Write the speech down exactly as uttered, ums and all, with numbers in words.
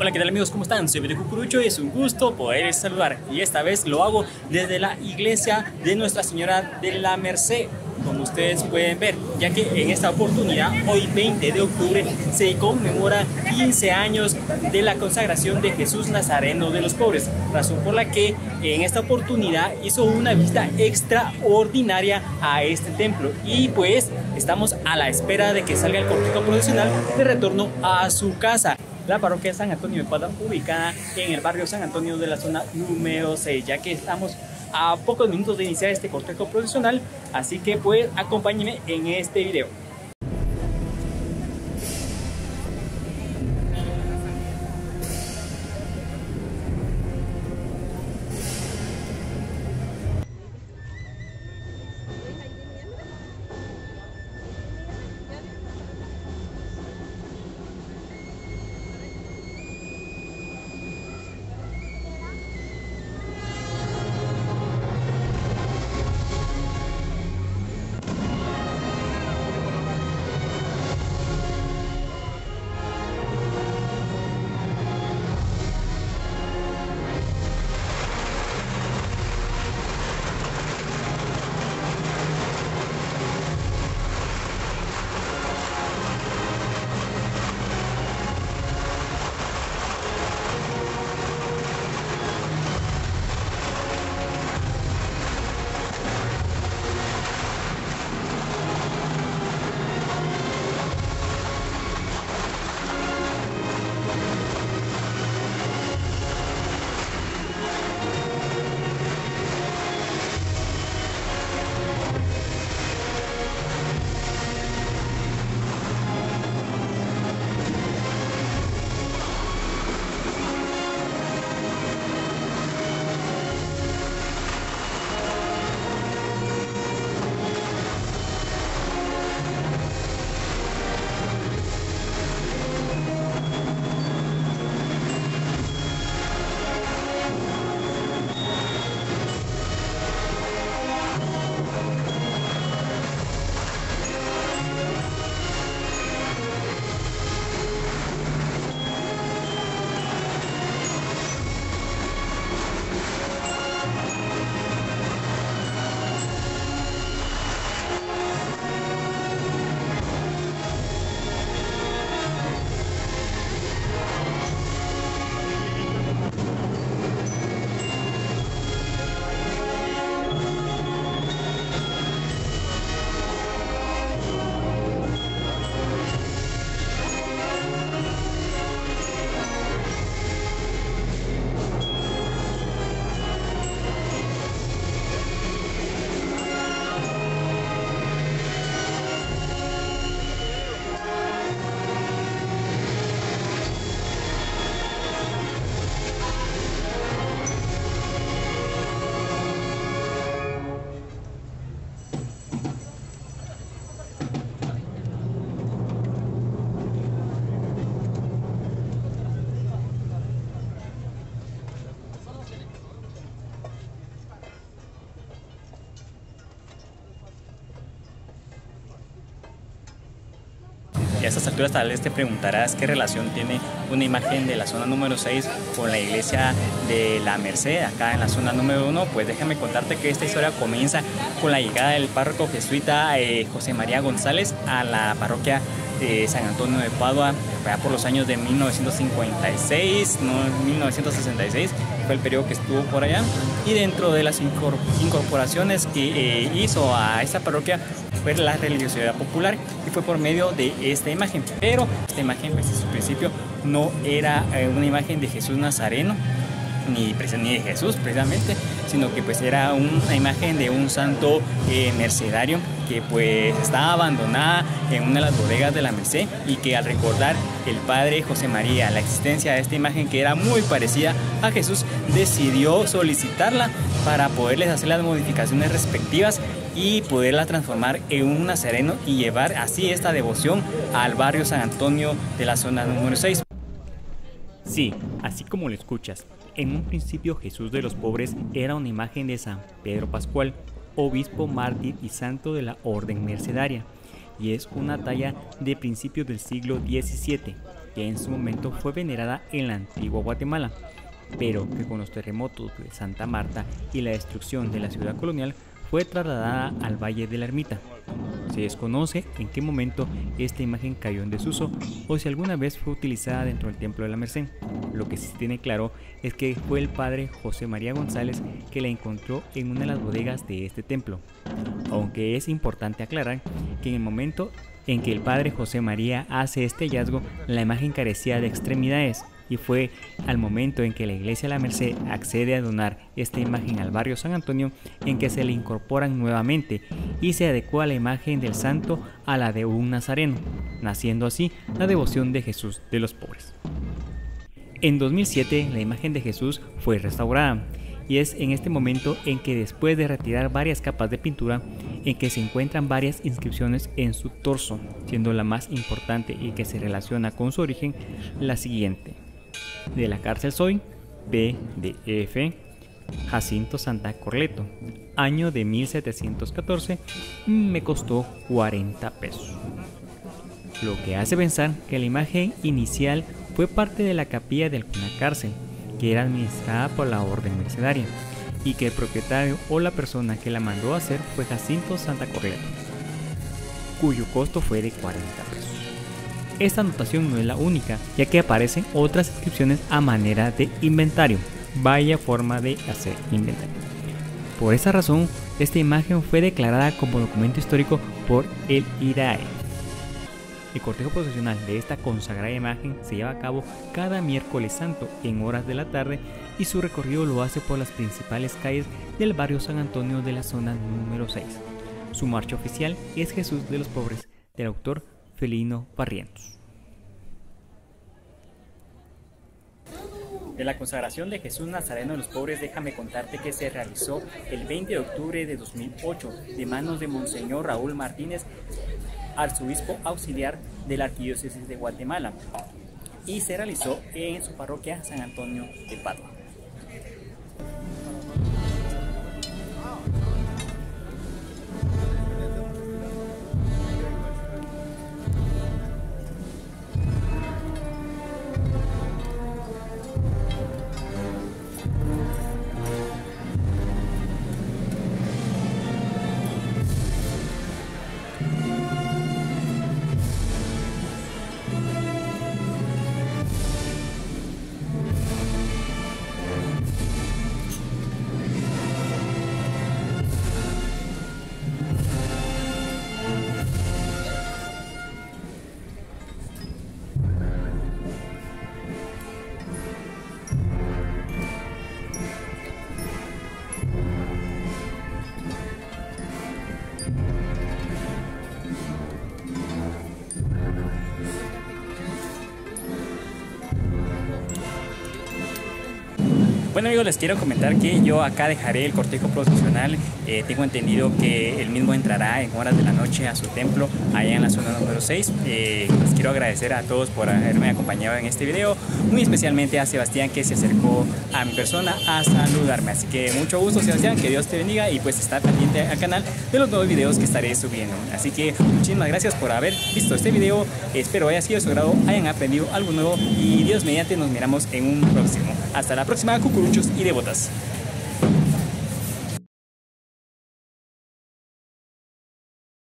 Hola, ¿qué tal amigos? ¿Cómo están? Soy Beto Cucurucho y es un gusto poder saludar. Y esta vez lo hago desde la iglesia de Nuestra Señora de la Merced, como ustedes pueden ver, ya que en esta oportunidad, hoy veinte de octubre, se conmemora quince años de la consagración de Jesús Nazareno de los Pobres, razón por la que en esta oportunidad hizo una visita extraordinaria a este templo y pues estamos a la espera de que salga el cortejo procesional de retorno a su casa. La parroquia de San Antonio de Padua, ubicada en el barrio San Antonio de la zona número seis, ya que estamos a pocos minutos de iniciar este cortejo procesional, así que pues acompáñenme en este video. Y a estas alturas tal vez te preguntarás qué relación tiene una imagen de la zona número seis con la iglesia de la Merced, acá en la zona número uno. Pues déjame contarte que esta historia comienza con la llegada del párroco jesuita eh, José María González a la parroquia de San Antonio de Padua, por los años de mil novecientos cincuenta y seis, no, mil novecientos sesenta y seis, fue el periodo que estuvo por allá. Y dentro de las incorporaciones que eh, hizo a esta parroquia fue la religiosidad popular, y fue por medio de esta imagen. Pero esta imagen pues en su principio no era eh, una imagen de Jesús Nazareno, ni, ni de Jesús precisamente, sino que pues era una imagen de un santo eh, mercedario que pues estaba abandonada en una de las bodegas de la Merced, y que al recordar el padre José María la existencia de esta imagen que era muy parecida a Jesús, decidió solicitarla para poderles hacer las modificaciones respectivas y poderla transformar en un nazareno y llevar así esta devoción al barrio San Antonio de la zona número seis. Sí, así como lo escuchas, en un principio Jesús de los Pobres era una imagen de San Pedro Pascual, obispo, mártir y santo de la Orden Mercedaria, y es una talla de principios del siglo diecisiete, que en su momento fue venerada en la antigua Guatemala, pero que con los terremotos de Santa Marta y la destrucción de la ciudad colonial fue trasladada al Valle de la Ermita. Se desconoce en qué momento esta imagen cayó en desuso o si alguna vez fue utilizada dentro del Templo de la Merced. Lo que sí se tiene claro es que fue el padre José María González que la encontró en una de las bodegas de este templo. Aunque es importante aclarar que en el momento en que el padre José María hace este hallazgo, la imagen carecía de extremidades, y fue al momento en que la iglesia de la Merced accede a donar esta imagen al barrio San Antonio en que se le incorporan nuevamente y se adecua la imagen del santo a la de un nazareno, naciendo así la devoción de Jesús de los pobres. En dos mil siete la imagen de Jesús fue restaurada, y es en este momento en que, después de retirar varias capas de pintura, en que se encuentran varias inscripciones en su torso, siendo la más importante y que se relaciona con su origen la siguiente: de la cárcel soy, P de F, Jacinto Santa Corleto, año de mil setecientos catorce, me costó cuarenta pesos. Lo que hace pensar que la imagen inicial fue parte de la capilla de alguna cárcel, que era administrada por la orden mercedaria, y que el propietario o la persona que la mandó a hacer fue Jacinto Santa Corleto, cuyo costo fue de cuarenta pesos. Esta anotación no es la única, ya que aparecen otras inscripciones a manera de inventario. Vaya forma de hacer inventario. Por esa razón, esta imagen fue declarada como documento histórico por el I R A E. El cortejo procesional de esta consagrada imagen se lleva a cabo cada miércoles santo en horas de la tarde, y su recorrido lo hace por las principales calles del barrio San Antonio de la zona número seis. Su marcha oficial es Jesús de los Pobres, del autor Felino Barrientos. De la consagración de Jesús Nazareno de los Pobres, déjame contarte que se realizó el veinte de octubre de dos mil ocho de manos de Monseñor Raúl Martínez, arzobispo auxiliar de la Arquidiócesis de Guatemala, y se realizó en su parroquia San Antonio de Padua. Bueno amigos, les quiero comentar que yo acá dejaré el cortejo procesional. Eh, tengo entendido que el mismo entrará en horas de la noche a su templo allá en la zona número seis. Eh, les quiero agradecer a todos por haberme acompañado en este video, muy especialmente a Sebastián, que se acercó a mi persona a saludarme. Así que mucho gusto, Sebastián, que Dios te bendiga, y pues está pendiente al canal de los nuevos videos que estaré subiendo. Así que muchísimas gracias por haber visto este video, espero haya sido de su agrado, hayan aprendido algo nuevo, y Dios mediante nos miramos en un próximo. Hasta la próxima, cucuruchos y devotas.